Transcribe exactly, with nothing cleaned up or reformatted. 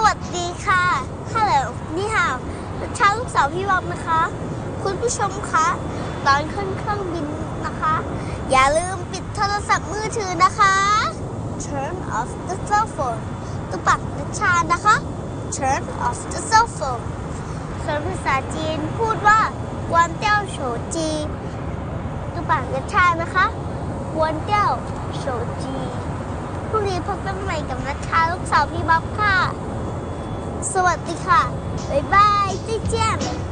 วัสดีค่ะฮัลโหลนี่ค่ะช้าลูกสาวพี่บ๊อบนะคะคุณผู้ชมคะตอนขึ้นเครื่องบินนะคะอย่าลืมปิดโทรศัพท์มือถือนะคะ Turn off the cell phone ตุปักนัชชานะคะ Turn off the cell phone ส่วนภาษาจีนพูดว่ากวนเตี้ยวโฉจีตุปักนัชชานะคะกวนเตี้ยวโฉจีพรุ่งนี้พบกันใหม่กับนัชชาลูกสาวพี่บ๊อบค่ะสวัสดีค่ะบ๊ายบาย再见